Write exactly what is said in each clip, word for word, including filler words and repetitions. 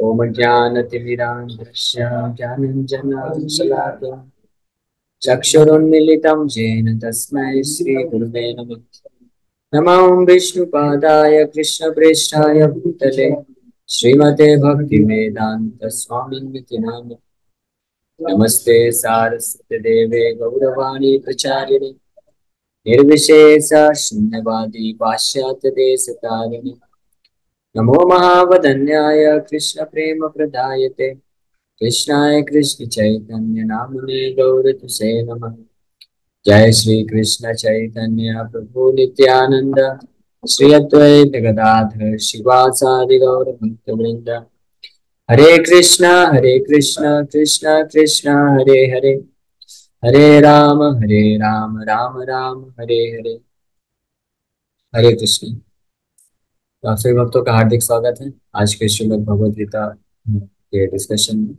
ओम ज्ञानतिमिरान्धस्य ज्ञानाञ्जनशलाकया चक्षुरुन्मीलितं येन तस्मै श्रीगुरुवे नमः। नमो विष्णुपादाय कृष्णप्रेष्ठाय भूतले श्रीमते भक्तिवेदान्त स्वामिन्विति नामिने। नमस्ते सारस्वती देवे गौरवाणी प्रचारिणे निर्विशेष शून्यवादी पाश्चात्य देशतारिणे। नमो महावदन्याय कृष्ण प्रेम प्रदायते कृष्णाय कृष्ण चैतन्य नामने गौरतुसे नमः। जय श्री कृष्ण चैतन्य प्रभु नित्यानंद श्री अद्वैत गदाधर शिवासादि गौर भक्त वृंद। हरे कृष्णा हरे कृष्णा कृष्णा कृष्णा हरे हरे हरे राम हरे राम राम राम हरे हरे। हरे कृष्ण। तो सभी भक्तों का हार्दिक स्वागत है आज के श्रीमद् भगवद गीता के डिस्कशन में।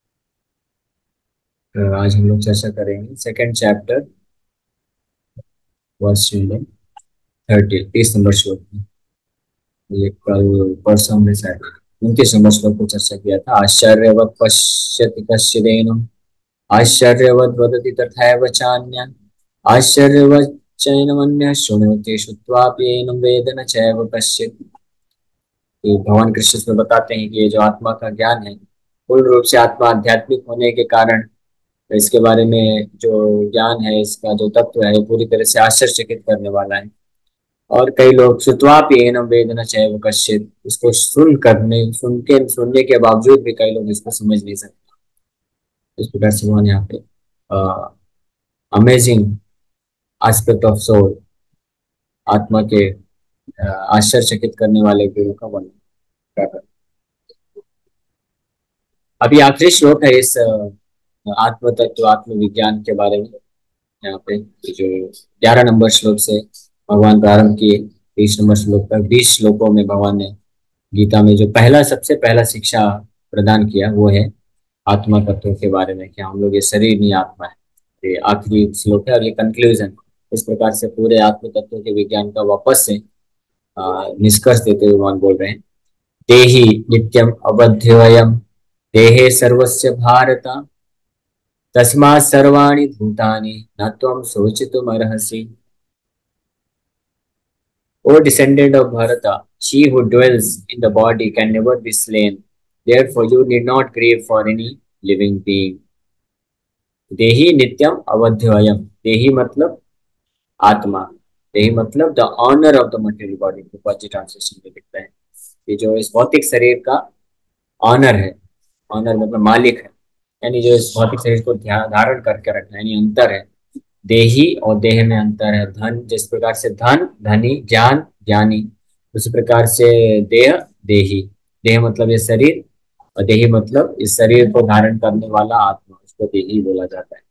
तो आज हम लोग चर्चा करेंगे सेकंड चैप्टर वर्ष थर्टी तीस नंबर श्लोक में। ये कल परसों हमने शायद उनतीस नंबर श्लोक को चर्चा किया था। आश्चर्यवत् पश्यति कश्चिदेनम् आश्चर्यवद् वदति तथैव चान्यः आश्चर्यवत् चैनमन्यः शृणोति श्रुत्वाप्येनं वेद न चैव कश्चित्। भगवान कृष्ण इसमें बताते हैं कि ये जो आत्मा का ज्ञान है पूर्ण रूप से आत्मा आध्यात्मिक होने के कारण इसके बारे में जो ज्ञान है, इसका जो तत्व है पूरी तरह से आश्चर्यचकित करने वाला है। और कई लोग श्रुत्वाप्येनं वेद न चैव कश्चित्, इसको सुन करने सुन के सुनने के बावजूद भी कई लोग इसको समझ नहीं सकते। इस प्रकार से उन्होंने यहाँ पे अमेजिंग एस्पेक्ट ऑफ सोल, आत्मा के आश्चर्यचकित करने वाले गुरु का वर्णन कर। अभी आखिरी श्लोक है इस आत्म तत्व आत्म विज्ञान के बारे में। यहाँ पे जो ग्यारह नंबर श्लोक से भगवान प्रारंभ किए बीस नंबर श्लोक तक बीस श्लोकों में भगवान ने गीता में जो पहला सबसे पहला शिक्षा प्रदान किया वो है आत्मा तत्व के बारे में, कि हम लोग ये शरीर नहीं आत्मा है। ये आखिरी श्लोक है और ये कंक्लूजन। इस प्रकार से पूरे आत्म तत्व के विज्ञान का वापस से निष्कर्ष देते हुए भगवान बोल रहे हैं, देहि नित्यम अवध्यवयम देहे सर्वस्य भारत तस्मात् सर्वाणि भूतानि न त्वं शोचितुमर्हसि। O descendant of Bharata, she who dwells in the body can never be slain. Therefore, you need not grieve for any living being. देहि नित्यम अवध्यवयम। देहि मतलब आत्मा, देहि मतलब the owner of the material body. रूपाजी ट्रांसलेशन में लिखता है कि जो इस भौतिक शरीर का ऑनर है, ऑनर मतलब मालिक है, यानी जो इस भौतिक शरीर को धारण करके रखना, यानी अंतर है। देही और देह में अंतर है। धन जिस प्रकार से धन धनी, ज्ञान ज्ञानी, उसी प्रकार से देह देही। देह मतलब ये शरीर और देही मतलब इस शरीर को धारण करने वाला आत्मा, उसको देही बोला जाता है।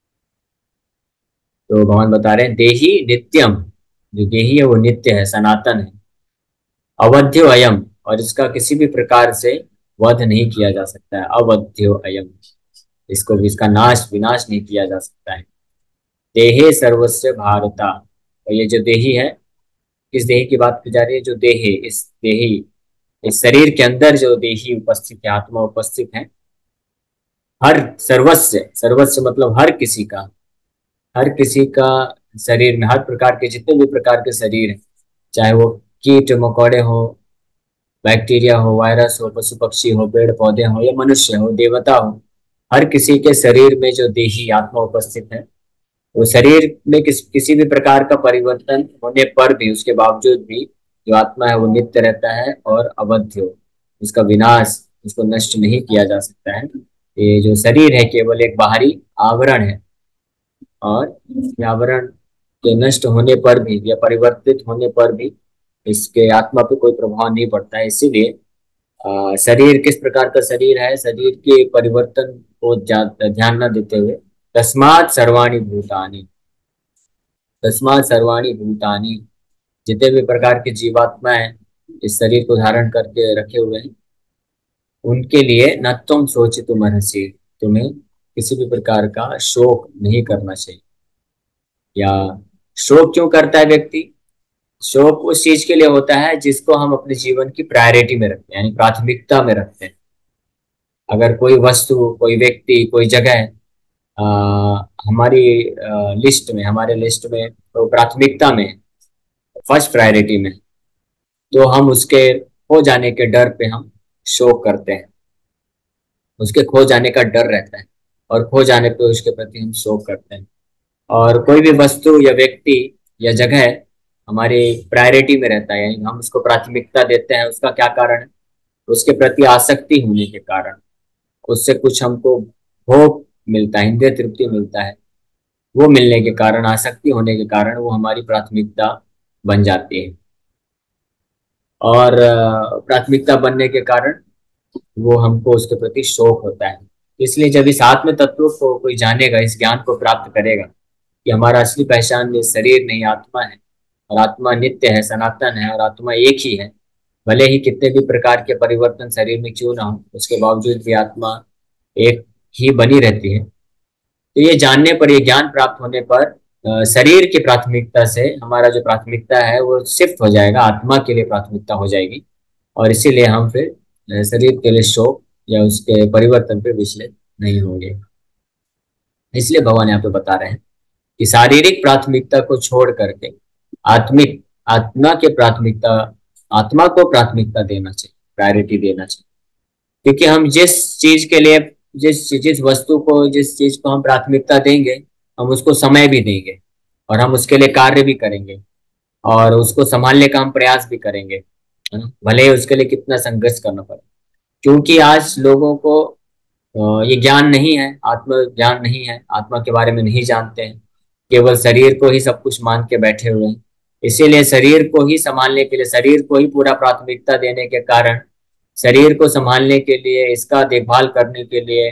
तो भगवान बता रहे हैं देही नित्यम, जो देही है वो नित्य है, सनातन है। अवध्यो अयम, और इसका किसी भी प्रकार से वध नहीं किया जा सकता है। अवध्यो अयम, इसको भी इसका नाश विनाश नहीं किया जा सकता है। देहे सर्वस्व भारता, और ये जो देही है, किस देही की बात की जा रही है? जो देहे, इस देही इस शरीर के अंदर जो देही उपस्थित है, आत्मा उपस्थित है। हर सर्वस्व, सर्वस्व मतलब हर किसी का, हर किसी का शरीर में हर प्रकार के जितने भी प्रकार के शरीर हैं, चाहे वो कीट मकोड़े हो, बैक्टीरिया हो, वायरस हो, पशु पक्षी हो, पेड़ पौधे हो, या मनुष्य हो, देवता हो, हर किसी के शरीर में जो देही आत्मा उपस्थित है, वो शरीर में किस किसी भी प्रकार का परिवर्तन होने पर भी, उसके बावजूद भी जो आत्मा है वो नित्य रहता है और अवध्य हो। उसका विनाश, उसको नष्ट नहीं किया जा सकता है। ये जो शरीर है केवल एक बाहरी आवरण है, और आवरण के नष्ट होने पर भी या परिवर्तित होने पर भी इसके आत्मा पे कोई प्रभाव नहीं पड़ता है। इसीलिए शरीर किस प्रकार का शरीर है, शरीर के परिवर्तन को ध्यान न देते हुए तस्मात् सर्वाणि भूतानि, तस्मात् सर्वाणि भूतानि, जितने भी प्रकार के जीवात्मा है इस शरीर को धारण करके रखे हुए हैं, उनके लिए न तुम शोचितुमर्हसि, तुम्हें किसी भी प्रकार का शोक नहीं करना चाहिए। या शोक क्यों करता है व्यक्ति? शोक उस चीज के लिए होता है जिसको हम अपने जीवन की प्रायोरिटी में रखते हैं, यानी प्राथमिकता में रखते हैं। अगर कोई वस्तु, कोई व्यक्ति, कोई जगह आ, हमारी लिस्ट में हमारे लिस्ट में तो प्राथमिकता में, फर्स्ट प्रायोरिटी में, तो हम उसके खो जाने के डर पे हम शोक करते हैं। उसके खो जाने का डर रहता है और खो जाने पे उसके प्रति हम शोक करते हैं। और कोई भी वस्तु या व्यक्ति या जगह हमारी प्रायोरिटी में रहता है, यानी हम उसको प्राथमिकता देते हैं, उसका क्या कारण है? उसके प्रति आसक्ति होने के कारण, उससे कुछ हमको भोग मिलता है, इंद्रिय तृप्ति मिलता है, वो मिलने के कारण, आसक्ति होने के कारण वो हमारी प्राथमिकता बन जाती है। और अ, प्राथमिकता बनने के कारण वो हमको उसके प्रति शौक होता है। इसलिए जब इस आत्म तत्व को कोई जानेगा, इस ज्ञान को प्राप्त करेगा कि हमारा असली पहचान ये शरीर नहीं आत्मा है, और आत्मा नित्य है, सनातन है, और आत्मा एक ही है। भले ही कितने भी प्रकार के परिवर्तन शरीर में क्यों ना हो, उसके बावजूद भी आत्मा एक ही बनी रहती है। तो ये जानने पर, ये ज्ञान प्राप्त होने पर अ, शरीर की प्राथमिकता से हमारा जो प्राथमिकता है वो शिफ्ट हो जाएगा, आत्मा के लिए प्राथमिकता हो जाएगी। और इसीलिए हम फिर अ, शरीर के लिए शोक या उसके परिवर्तन पे विचलित नहीं होंगे। इसलिए भगवान यहाँ पे बता रहे हैं कि शारीरिक प्राथमिकता को छोड़ करके आत्मिक आत्मा के प्राथमिकता आत्मा को प्राथमिकता देना चाहिए, प्रायोरिटी देना चाहिए। क्योंकि हम जिस चीज के लिए, जिस जिस वस्तु को, जिस चीज को हम प्राथमिकता देंगे, हम उसको समय भी देंगे, और हम उसके लिए कार्य भी करेंगे, और उसको संभालने का हम प्रयास भी करेंगे, है ना? भले ही उसके लिए कितना संघर्ष करना पड़े। क्योंकि आज लोगों को अ, ये ज्ञान नहीं है, आत्म ज्ञान नहीं है, आत्मा के बारे में नहीं जानते हैं, केवल शरीर को ही सब कुछ मान के बैठे हुए हैं। इसीलिए शरीर को ही संभालने के लिए, शरीर को ही पूरा प्राथमिकता देने के कारण, शरीर को संभालने के लिए, इसका देखभाल करने के लिए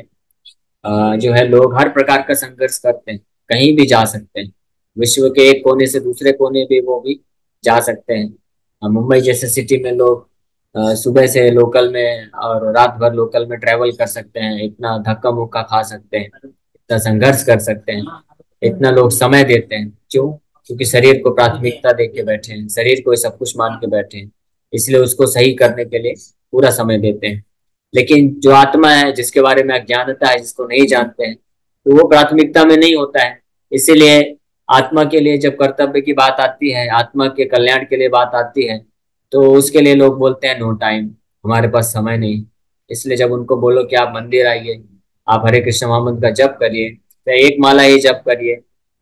अ, जो है लोग हर प्रकार का संघर्ष करते हैं। कहीं भी जा सकते हैं, विश्व के एक कोने से दूसरे कोने भी वो भी जा सकते हैं। अ, मुंबई जैसे सिटी में लोग अ, सुबह से लोकल में और रात भर लोकल में ट्रेवल कर सकते हैं, इतना धक्का मुक्का खा सकते हैं, इतना संघर्ष कर सकते हैं, इतना लोग समय देते हैं। क्यों? क्योंकि शरीर को प्राथमिकता दे के बैठे हैं, शरीर को सब कुछ मान के बैठे हैं, इसलिए उसको सही करने के लिए पूरा समय देते हैं। लेकिन जो आत्मा है, जिसके बारे में अज्ञानता है, जिसको नहीं जानते हैं, तो वो प्राथमिकता में नहीं होता है। इसीलिए आत्मा के लिए जब कर्तव्य की बात आती है, आत्मा के कल्याण के लिए बात आती है, तो उसके लिए लोग बोलते हैं नो टाइम, हमारे पास समय नहीं। इसलिए जब उनको बोलो कि आप मंदिर आइए, आप हरे कृष्ण महामंत्र का जप करिए, तो एक माला ही जप करिए,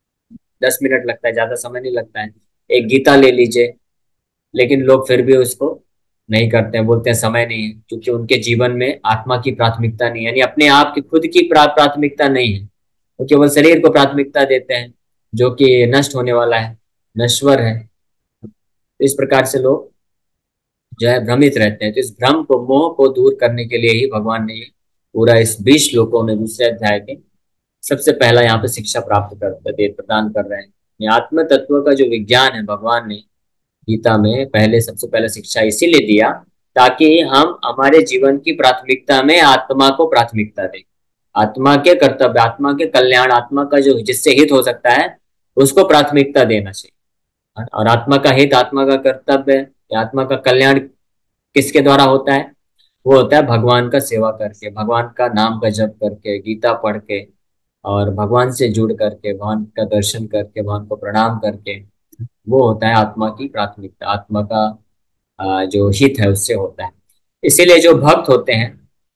दस मिनट लगता है, ज्यादा समय नहीं लगता है। एक गीता ले लीजिए, लेकिन लोग फिर भी उसको नहीं करते हैं, बोलते हैं समय नहीं है, क्योंकि उनके जीवन में आत्मा की प्राथमिकता नहीं है, यानी अपने आप की खुद की प्रा, प्राथमिकता नहीं है। वो केवल शरीर को प्राथमिकता देते हैं, जो कि नष्ट होने वाला है, नश्वर है। तो इस प्रकार से लोग जो है भ्रमित रहते हैं। तो इस भ्रम को, मोह को दूर करने के लिए ही भगवान ने ये पूरा इस बीस श्लोकों में दूसरे अध्याय के सबसे पहला यहाँ पे शिक्षा प्राप्त कर दे प्रदान कर रहे हैं। ये आत्म तत्व का जो विज्ञान है, भगवान ने गीता में पहले सबसे पहले शिक्षा इसीलिए दिया ताकि हम हमारे जीवन की प्राथमिकता में आत्मा को प्राथमिकता दें, आत्मा के कर्तव्य, आत्मा के कल्याण, आत्मा का जो जिससे हित हो सकता है उसको प्राथमिकता देना चाहिए। और आत्मा का हित, आत्मा का कर्तव्य या आत्मा का कल्याण किसके द्वारा होता है? वो होता है भगवान का सेवा करके, भगवान का नाम का जप करके, गीता पढ़ के, और भगवान से जुड़ करके, भगवान का दर्शन करके, भगवान को प्रणाम करके। वो होता है आत्मा की प्राथमिकता, आत्मा का अ, जो हित है उससे होता है। इसीलिए जो भक्त होते हैं,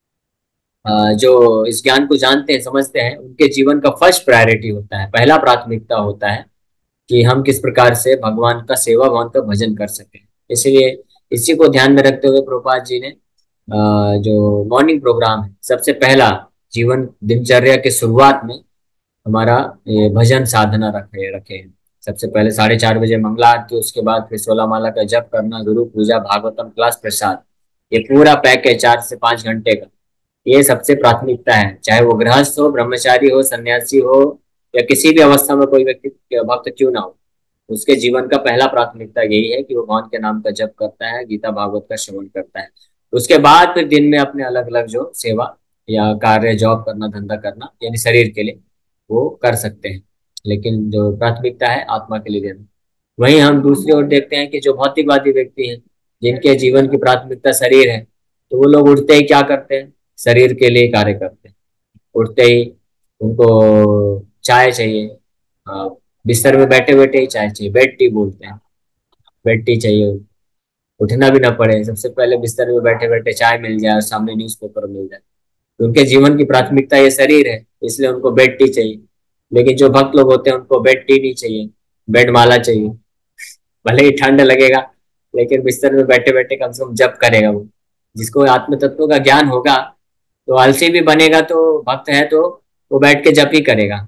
अ, जो इस ज्ञान को जानते हैं, समझते हैं, उनके जीवन का फर्स्ट प्रायोरिटी होता है, पहला प्राथमिकता होता है कि हम किस प्रकार से भगवान का सेवा, भगवान का भजन कर सकें। इसलिए इसी को ध्यान में रखते हुए प्रभुपाद जी ने अ, जो मॉर्निंग प्रोग्राम है, सबसे पहला जीवन दिनचर्या के शुरुआत में हमारा ये भजन साधना रखे रखे हैं। सबसे पहले साढ़े चार बजे मंगला आरती, उसके बाद फिर सोलह माला का जप करना, गुरु पूजा, भागवतम क्लास, प्रसाद, ये पूरा पैक है चार से पांच घंटे का। ये सबसे प्राथमिकता है, चाहे वो गृहस्थ हो, ब्रह्मचारी हो, सन्यासी हो, या किसी भी अवस्था में कोई व्यक्ति भक्त क्यों ना हो, उसके जीवन का पहला प्राथमिकता यही है कि वो भगवान के नाम का जप करता है, गीता भागवत का श्रवण करता है। उसके बाद फिर दिन में अपने अलग अलग जो सेवा या कार्य, जॉब करना, धंधा करना, यानी शरीर के लिए वो कर सकते हैं। लेकिन जो प्राथमिकता है आत्मा के लिए देना। वहीं हम दूसरी ओर देखते हैं कि जो भौतिकवादी व्यक्ति हैं, जिनके जीवन की प्राथमिकता शरीर है, तो वो लोग उठते ही क्या करते हैं? शरीर के लिए कार्य करते हैं। उठते ही उनको चाय चाहिए, अ, बिस्तर में बैठे बैठे ही चाय चाहिए, बेड टी बोलते हैं, बेड टी चाहिए। उठना भी ना पड़े, सबसे पहले बिस्तर में बैठे बैठे चाय मिल जाए और सामने न्यूज़पेपर मिल जाए। तो उनके जीवन की प्राथमिकता ये शरीर है, इसलिए उनको बेड टी चाहिए। लेकिन जो भक्त लोग होते हैं उनको बेड टी नहीं चाहिए, बेड माला चाहिए। भले ही ठंड लगेगा, लेकिन बिस्तर में बैठे बैठे कम से कम जप करेगा वो। जिसको आत्म तत्व का ज्ञान होगा, तो आलसी भी बनेगा, तो भक्त है तो वो बैठ के जप ही करेगा।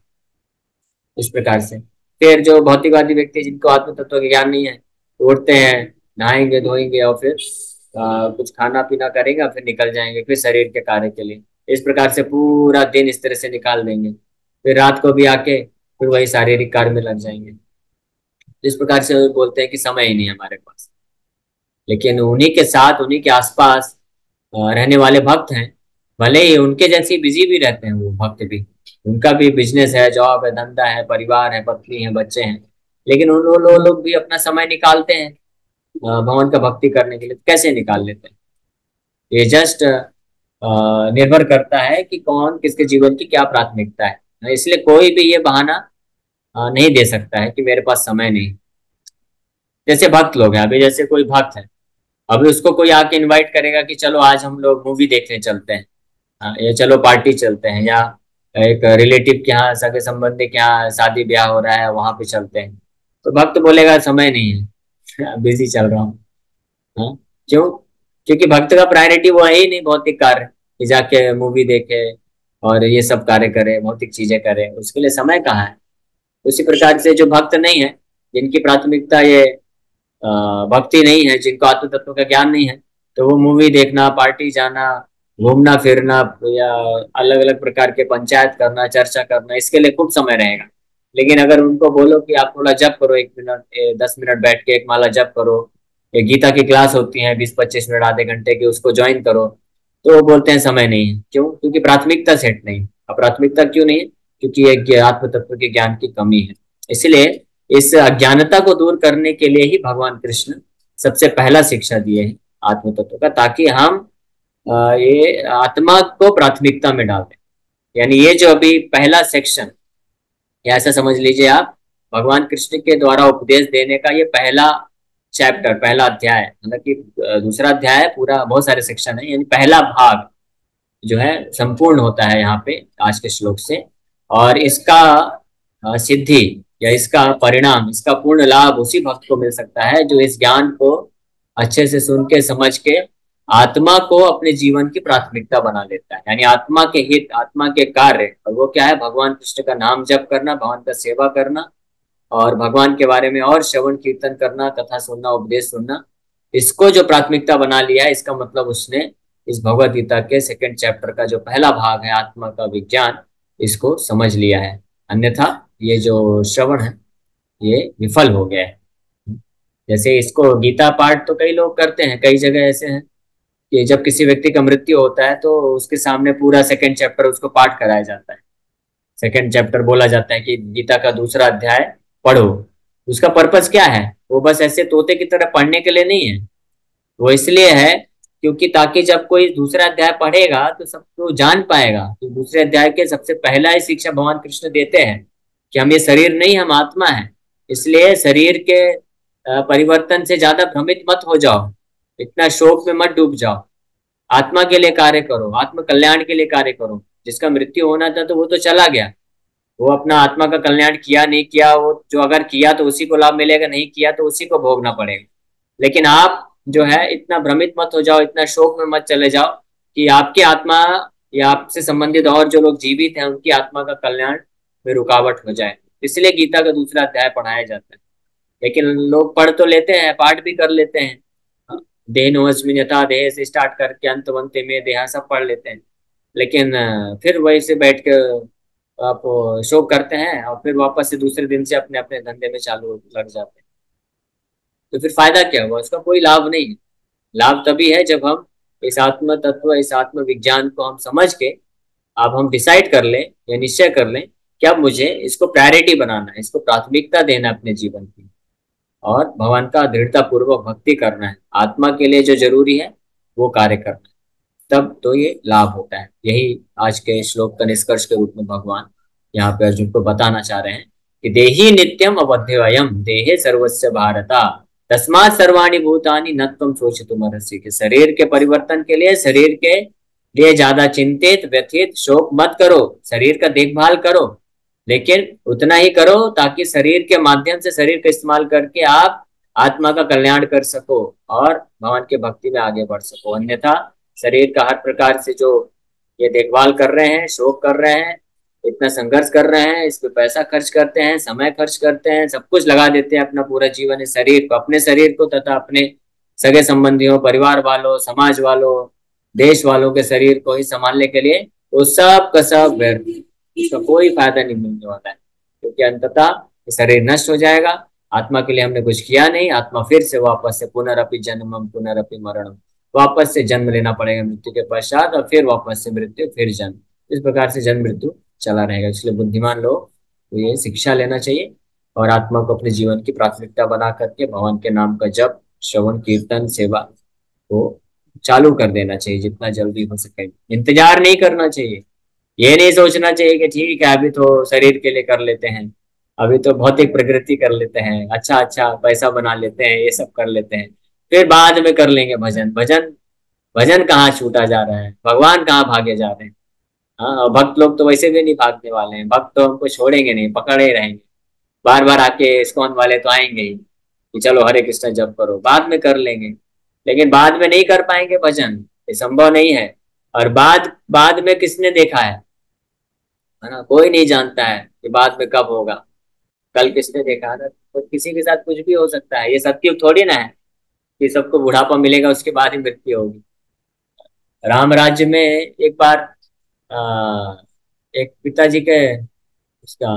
इस प्रकार से फिर जो भौतिकवादी व्यक्ति जिनको आत्म तत्व का ज्ञान नहीं है, तो उठते हैं, नहाएंगे धोएंगे और फिर आ, कुछ खाना पीना करेगा, फिर निकल जाएंगे फिर शरीर के कार्य के लिए। इस प्रकार से पूरा दिन इस तरह से निकाल देंगे, फिर रात को भी आके फिर वही शारीरिक कार्य में लग जाएंगे। तो इस प्रकार से वो बोलते हैं कि समय ही नहीं है हमारे पास। लेकिन उन्हीं के साथ, उन्हीं के आसपास अ, रहने वाले भक्त हैं, भले ही उनके जैसे बिजी भी रहते हैं वो भक्त भी, उनका भी बिजनेस है, जॉब है, धंधा है, परिवार है, पत्नी है, बच्चे हैं, लेकिन उन वो लोग लोग भी अपना समय निकालते हैं अ, भगवान का भक्ति करने के लिए। कैसे निकाल लेते हैं? ये जस्ट निर्भर करता है कि कौन किसके जीवन की क्या प्राथमिकता है। इसलिए कोई भी ये बहाना अ, नहीं दे सकता है कि मेरे पास समय नहीं। जैसे भक्त लोग हैं, अभी जैसे कोई भक्त है, अभी उसको कोई आके इनवाइट करेगा कि चलो आज हम लोग मूवी देखने चलते हैं, हाँ, या चलो पार्टी चलते हैं, या एक रिलेटिव के यहाँ, सगे संबंधी के यहाँ शादी ब्याह हो रहा है वहां पे चलते हैं, तो भक्त बोलेगा समय नहीं है, बिजी चल रहा हूँ। हाँ, क्यों? क्योंकि भक्त का प्रायोरिटी वो है ही नहीं भौतिक कार्य कि जाके मूवी देखे और ये सब कार्य करे, भौतिक चीजें करे, उसके लिए समय कहाँ है। उसी प्रकार से जो भक्त नहीं है, जिनकी प्राथमिकता ये अ, भक्ति नहीं है, जिनको आत्म तत्व का ज्ञान नहीं है, तो वो मूवी देखना, पार्टी जाना, घूमना फिरना, या अलग अलग प्रकार के पंचायत करना, चर्चा करना, इसके लिए खूब समय रहेगा। लेकिन अगर उनको बोलो कि आप थोड़ा जप करो, एक मिनट ए, दस मिनट बैठ के एक माला जप करो, ये गीता की क्लास होती है बीस पच्चीस मिनट आधे घंटे की, उसको ज्वाइन करो, तो वो बोलते हैं समय नहीं है। क्यों? क्योंकि प्राथमिकता सेट नहीं है। अब प्राथमिकता क्यों नहीं है? क्योंकि एक आत्म तत्व के ज्ञान की कमी है। इसलिए इस अज्ञानता को दूर करने के लिए ही भगवान कृष्ण सबसे पहला शिक्षा दिए हैं आत्म तत्व का, ताकि हम अ, ये आत्मा को प्राथमिकता में डाल दें। यानी ये जो अभी पहला सेक्शन, या ऐसा समझ लीजिए आप, भगवान कृष्ण के द्वारा उपदेश देने का ये पहला चैप्टर, पहला अध्याय, मतलब कि अ, दूसरा अध्याय है, पूरा बहुत सारे सेक्शन है, यानी पहला भाग जो है संपूर्ण होता है यहाँ पे आज के श्लोक से। और इसका अ, सिद्धि या इसका परिणाम, इसका पूर्ण लाभ उसी भक्त को मिल सकता है जो इस ज्ञान को अच्छे से सुन के समझ के आत्मा को अपने जीवन की प्राथमिकता बना लेता है। यानी आत्मा के हित, आत्मा के कार्य, और वो क्या है? भगवान कृष्ण का नाम जप करना, भगवान का सेवा करना, और भगवान के बारे में और श्रवण कीर्तन करना, कथा सुनना, उपदेश सुनना। इसको जो प्राथमिकता बना लिया है, इसका मतलब उसने इस भगवत गीता के सेकंड चैप्टर का जो पहला भाग है आत्मा का विज्ञान, इसको समझ लिया है। अन्यथा ये जो श्रवण है ये विफल हो गया है। जैसे इसको गीता पाठ तो कई लोग करते हैं, कई जगह ऐसे हैं कि जब किसी व्यक्ति का मृत्यु होता है तो उसके सामने पूरा सेकंड चैप्टर उसको पाठ कराया जाता है। सेकंड चैप्टर बोला जाता है कि गीता का दूसरा अध्याय पढ़ो। उसका पर्पस क्या है? वो बस ऐसे तोते की तरह पढ़ने के लिए नहीं है, वो इसलिए है क्योंकि ताकि जब कोई दूसरा अध्याय पढ़ेगा तो सब तो जान पाएगा कि दूसरे अध्याय के सबसे पहला ही शिक्षा भगवान कृष्ण देते हैं कि हम ये शरीर नहीं, हम आत्मा है। इसलिए शरीर के अ, परिवर्तन से ज्यादा भ्रमित मत हो जाओ, इतना शोक में मत डूब जाओ, आत्मा के लिए कार्य करो, आत्म कल्याण के लिए कार्य करो। जिसका मृत्यु होना था तो वो तो चला गया, वो अपना आत्मा का कल्याण किया नहीं किया, वो जो अगर किया तो उसी को लाभ मिलेगा, नहीं किया तो उसी को भोगना पड़ेगा। लेकिन आप जो है इतना भ्रमित मत हो जाओ, इतना शोक में मत चले जाओ कि आपकी आत्मा या आपसे संबंधित और जो लोग जीवित हैं उनकी आत्मा का कल्याण में रुकावट हो जाए। इसलिए गीता का दूसरा अध्याय पढ़ाया जाता है। लेकिन लोग पढ़ तो लेते हैं, पाठ भी कर लेते हैं, देहिनोऽस्मिन् यथा देह से स्टार्ट करके अंतवन्ते में देहा सब पढ़ लेते हैं। लेकिन अ, फिर वही से बैठ के आप शोक करते हैं और फिर वापस से दूसरे दिन से अपने अपने धंधे में चालू लग जाते हैं। तो फिर फायदा क्या हुआ? उसका कोई लाभ नहीं है। लाभ तभी है जब हम इस आत्म तत्व, इस आत्म विज्ञान को हम समझ के, अब हम डिसाइड कर लें या निश्चय कर लें कि अब मुझे इसको प्रायोरिटी बनाना है, इसको प्राथमिकता देना है अपने जीवन की, और भगवान का दृढ़ता पूर्वक भक्ति करना है, आत्मा के लिए जो जरूरी है वो कार्य करना है। तब तो ये लाभ होता है। यही आज के श्लोक का निष्कर्ष के रूप में भगवान यहाँ पे अर्जुन को बताना चाह रहे हैं कि देहि नित्यम अवध्यवयम देहे सर्वस्य भारता तस्मात् सर्वाणि भूतानि न त्वं शोचितुमर्हसि। कि शरीर के परिवर्तन के लिए, शरीर के लिए ज्यादा चिंतित व्यथित शोक मत करो, शरीर का देखभाल करो, लेकिन उतना ही करो ताकि शरीर के माध्यम से, शरीर का इस्तेमाल करके आप आत्मा का कल्याण कर सको और भगवान के भक्ति में आगे बढ़ सको। अन्यथा शरीर का हर प्रकार से जो ये देखभाल कर रहे हैं, शोक कर रहे हैं, इतना संघर्ष कर रहे हैं, इस पे पैसा खर्च करते हैं, समय खर्च करते हैं, सब कुछ लगा देते हैं अपना पूरा जीवन इस शरीर को, अपने शरीर को तथा अपने सगे संबंधियों, परिवार वालों, समाज वालों, देश वालों के शरीर को ही संभालने के लिए, तो सब का सब व्यर्थ, इसका कोई फायदा नहीं मिलने वाला है, क्योंकि अंततः शरीर नष्ट हो जाएगा। आत्मा के लिए हमने कुछ किया नहीं, आत्मा फिर से वापस से पुनरअपि जन्मम पुनरअपि मरणम, वापस से जन्म लेना पड़ेगा मृत्यु के पश्चात, और फिर वापस से मृत्यु, फिर जन्म, इस प्रकार से जन्म मृत्यु चला रहेगा। इसलिए बुद्धिमान लोग को ये शिक्षा लेना चाहिए और आत्मा को अपने जीवन की प्राथमिकता बना करके भगवान के नाम का जप, श्रवण, कीर्तन, सेवा को चालू कर देना चाहिए जितना जल्दी हो सके। इंतजार नहीं करना चाहिए, ये नहीं सोचना चाहिए कि ठीक है अभी तो शरीर के लिए कर लेते हैं, अभी तो भौतिक प्रकृति कर लेते हैं, अच्छा अच्छा पैसा बना लेते हैं, ये सब कर लेते हैं, फिर बाद में कर लेंगे भजन। भजन भजन कहाँ छूटा जा रहा है, भगवान कहाँ भागे जा रहे हैं। हाँ, और भक्त लोग तो वैसे भी नहीं भागने वाले हैं, भक्त तो हमको छोड़ेंगे नहीं, पकड़े ही रहेंगे। बार बार आके इस्कॉन वाले तो आएंगे ही कि चलो हरे कृष्ण जप करो, बाद में कर लेंगे, लेकिन बाद में नहीं कर पाएंगे भजन, ये संभव नहीं है। और बाद बाद में किसने देखा है है ना, कोई नहीं जानता है कि बाद में कब होगा, कल किसने देखा है। तो किसी के साथ कुछ भी हो सकता है, ये सत्युग थोड़ी ना है कि सबको बुढ़ापा मिलेगा उसके बाद ही मृत्यु होगी। राम राज्य में एक बार आ, एक पिताजी के उसका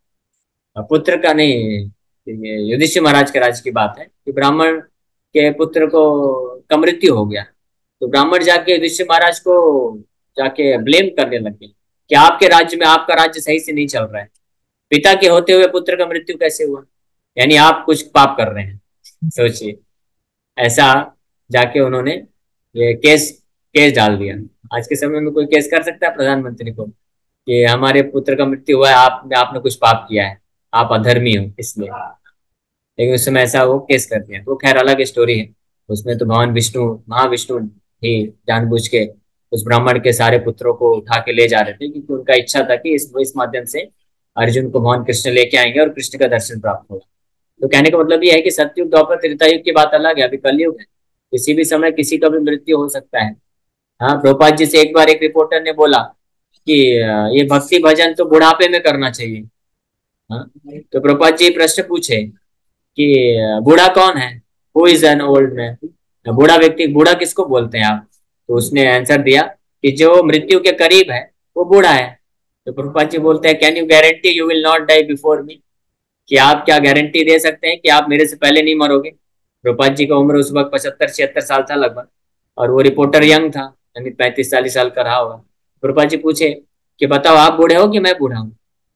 पुत्र का नहीं, ये युधिष्ठिर महाराज के राज्य की बात है कि ब्राह्मण के पुत्र को का मृत्यु हो गया। तो ब्राह्मण जाके युधिष्ठिर महाराज को जाके ब्लेम करने लगे कि आपके राज्य में, आपका राज्य सही से नहीं चल रहा है, पिता के होते हुए पुत्र का मृत्यु कैसे हुआ, यानी आप कुछ पाप कर रहे हैं। सोचिए, ऐसा जाके उन्होंने ये केस केस डाल दिया। आज के समय में कोई केस कर सकता है प्रधानमंत्री को कि हमारे पुत्र का मृत्यु हुआ है, आपने आपने कुछ पाप किया है, आप अधर्मी हो इसलिए। लेकिन उस समय ऐसा वो केस कर दिया, तो खैर अलग स्टोरी है। उसमें तो भगवान विष्णु, महाविष्णु ही जानबूझ के उस ब्राह्मण के सारे पुत्रों को उठा के ले जा रहे थे, क्योंकि उनका इच्छा था कि इस इस माध्यम से अर्जुन को भगवान कृष्ण लेके आएंगे और कृष्ण का दर्शन प्राप्त होगा। तो कहने का मतलब ये है कि सतयुग, द्वापर, त्रेता युग की बात अलग है, अभी कलयुग है, किसी भी समय किसी का भी मृत्यु हो सकता है। हाँ, प्रभुपाद जी से एक बार एक रिपोर्टर ने बोला कि ये भक्ति भजन तो बुढ़ापे में करना चाहिए। हाँ, तो प्रभुपाद जी प्रश्न पूछे कि बूढ़ा कौन है, who is an old man, बूढ़ा व्यक्ति, बूढ़ा किसको बोलते हैं आप। तो उसने आंसर दिया कि जो मृत्यु के करीब है वो बूढ़ा है। तो प्रभुपाद जी बोलते हैं, can you guarantee you will not die before me, कि आप क्या गारंटी दे सकते हैं कि आप मेरे से पहले नहीं मरोगे। प्रभुपाद जी का उम्र उस वक्त पचहत्तर छिहत्तर साल था लगभग, और वो रिपोर्टर यंग था, यानी पैंतीस चालीस साल का रहा होगा। प्रभुपाद जी पूछे कि बताओ आप बूढ़े हो कि मैं बूढ़ा हूँ,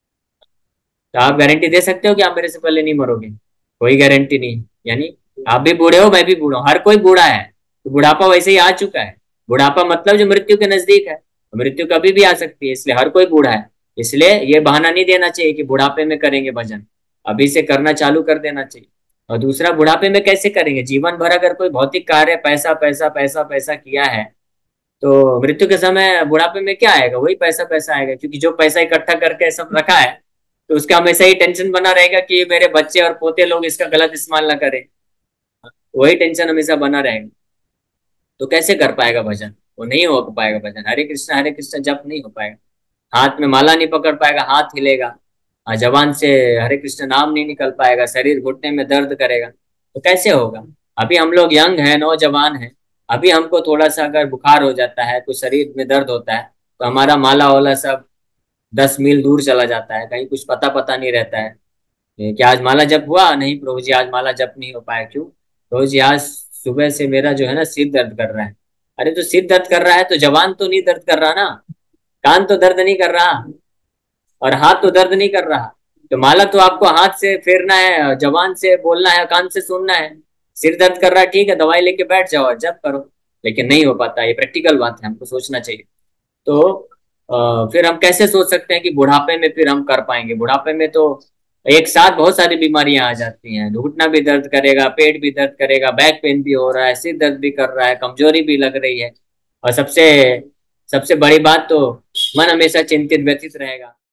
तो आप गारंटी दे सकते हो कि आप मेरे से पहले नहीं मरोगे। कोई गारंटी नहीं, यानी आप भी बूढ़े हो, मैं भी बूढ़ा हूँ, हर कोई बूढ़ा है, तो बुढ़ापा वैसे ही आ चुका है। बुढ़ापा मतलब जो मृत्यु के नजदीक है, तो मृत्यु कभी भी आ सकती है, इसलिए हर कोई बूढ़ा है। इसलिए ये बहाना नहीं देना चाहिए कि बुढ़ापे में करेंगे भजन, अभी से करना चालू कर देना चाहिए। और दूसरा, बुढ़ापे में कैसे करेंगे, जीवन भर अगर कोई भौतिक कार्य पैसा पैसा पैसा पैसा किया है, तो मृत्यु के समय बुढ़ापे में क्या आएगा, वही पैसा पैसा आएगा, क्योंकि जो पैसा इकट्ठा करके सब रखा है, तो उसका हमेशा ही टेंशन बना रहेगा कि मेरे बच्चे और पोते लोग इसका गलत इस्तेमाल ना करें, वही टेंशन हमेशा बना रहेगा। तो कैसे कर पाएगा भजन, वो नहीं हो पाएगा भजन, हरे कृष्ण हरे कृष्ण जप नहीं हो पाएगा, हाथ में माला नहीं पकड़ पाएगा, हाथ हिलेगा, हाँ, जबान से हरे कृष्ण नाम नहीं निकल पाएगा, शरीर घुटने में दर्द करेगा, तो कैसे होगा। अभी हम लोग यंग है, नौजवान है, अभी हमको थोड़ा सा अगर बुखार हो जाता है, कुछ शरीर में दर्द होता है, तो हमारा माला वाला सब दस मील दूर चला जाता है, कहीं कुछ पता पता नहीं रहता है कि आज माला जप हुआ, नहीं प्रभु जी आज माला जप नहीं हो पाया, क्यों प्रभु जी आज सुबह से मेरा जो है ना सिर दर्द कर रहा है। अरे तो सिर दर्द कर रहा है तो जबान तो नहीं दर्द कर रहा ना, कान तो दर्द नहीं कर रहा, और हाथ तो दर्द नहीं कर रहा, तो माला तो आपको हाथ से फेरना है, जबान से बोलना है, कान से सुनना है। सिर दर्द कर रहा है, ठीक है, दवाई लेके बैठ जाओ और जप करो। लेकिन नहीं हो पाता, ये प्रैक्टिकल बात है, हमको सोचना चाहिए। तो अ, फिर हम कैसे सोच सकते हैं कि बुढ़ापे में फिर हम कर पाएंगे? बुढ़ापे में तो एक साथ बहुत सारी बीमारियां आ जाती हैं, घुटना भी दर्द करेगा, पेट भी दर्द करेगा, बैक पेन भी हो रहा है, सिर दर्द भी कर रहा है, कमजोरी भी लग रही है, और सबसे सबसे बड़ी बात तो मन हमेशा चिंतित व्यथित रहेगा।